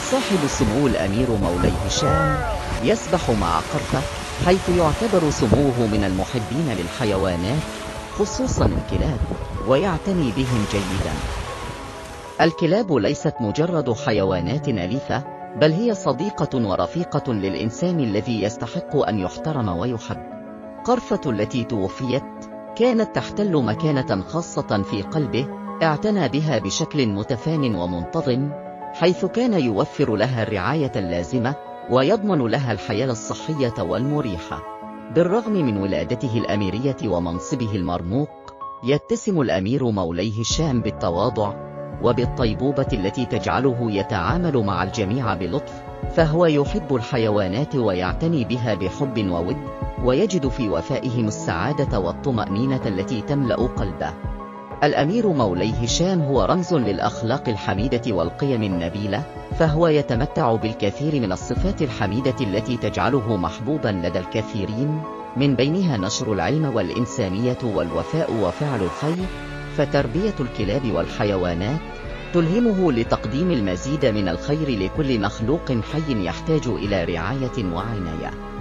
صاحب السمو الأمير مولاي هشام يسبح مع قرفة، حيث يعتبر سموه من المحبين للحيوانات خصوصا الكلاب، ويعتني بهم جيدا. الكلاب ليست مجرد حيوانات أليفة، بل هي صديقة ورفيقة للإنسان الذي يستحق أن يحترم ويحب. قرفة التي توفيت كانت تحتل مكانة خاصة في قلبه، اعتنى بها بشكل متفان ومنتظم، حيث كان يوفر لها الرعاية اللازمة ويضمن لها الحياة الصحية والمريحة. بالرغم من ولادته الأميرية ومنصبه المرموق، يتسم الأمير مولاي هشام بالتواضع وبالطيبوبة التي تجعله يتعامل مع الجميع بلطف، فهو يحب الحيوانات ويعتني بها بحب وود، ويجد في وفائهم السعادة والطمأنينة التي تملأ قلبه. الأمير مولاي هشام هو رمز للأخلاق الحميدة والقيم النبيلة، فهو يتمتع بالكثير من الصفات الحميدة التي تجعله محبوبا لدى الكثيرين، من بينها نشر العلم والإنسانية والوفاء وفعل الخير. فتربية الكلاب والحيوانات تلهمه لتقديم المزيد من الخير لكل مخلوق حي يحتاج إلى رعاية وعناية.